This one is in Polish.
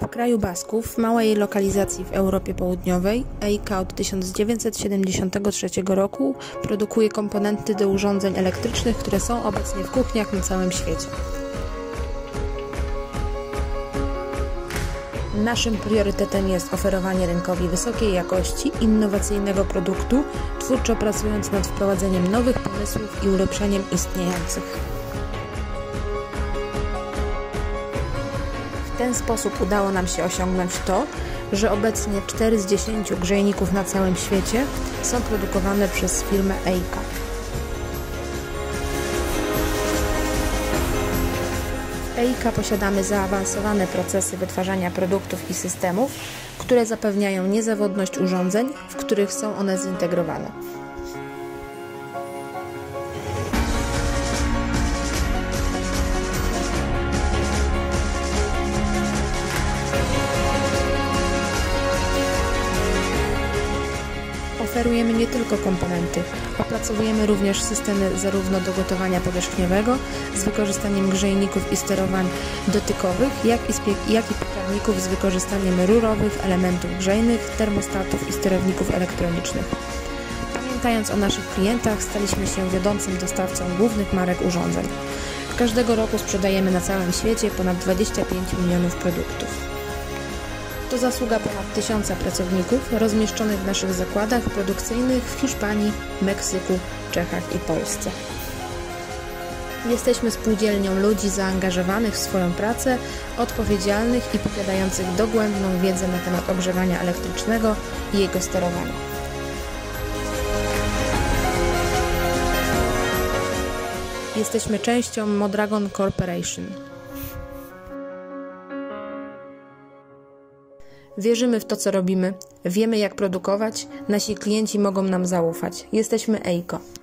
W kraju Basków, małej lokalizacji w Europie Południowej, EIKA od 1973 roku produkuje komponenty do urządzeń elektrycznych, które są obecnie w kuchniach na całym świecie. Naszym priorytetem jest oferowanie rynkowi wysokiej jakości, innowacyjnego produktu, twórczo pracując nad wprowadzeniem nowych pomysłów i ulepszeniem istniejących. W ten sposób udało nam się osiągnąć to, że obecnie 4 z 10 grzejników na całym świecie są produkowane przez firmę EIKA. W EIKA posiadamy zaawansowane procesy wytwarzania produktów i systemów, które zapewniają niezawodność urządzeń, w których są one zintegrowane. Oferujemy nie tylko komponenty, opracowujemy również systemy zarówno do gotowania powierzchniowego z wykorzystaniem grzejników i sterowań dotykowych, jak i piekarników z wykorzystaniem rurowych elementów grzejnych, termostatów i sterowników elektronicznych. Pamiętając o naszych klientach, staliśmy się wiodącym dostawcą głównych marek urządzeń. Każdego roku sprzedajemy na całym świecie ponad 25 milionów produktów. To zasługa ponad 1000 pracowników rozmieszczonych w naszych zakładach produkcyjnych w Hiszpanii, Meksyku, Czechach i Polsce. Jesteśmy spółdzielnią ludzi zaangażowanych w swoją pracę, odpowiedzialnych i posiadających dogłębną wiedzę na temat ogrzewania elektrycznego i jego sterowania. Jesteśmy częścią Modragon Corporation. Wierzymy w to, co robimy, wiemy, jak produkować, nasi klienci mogą nam zaufać. Jesteśmy EIKA.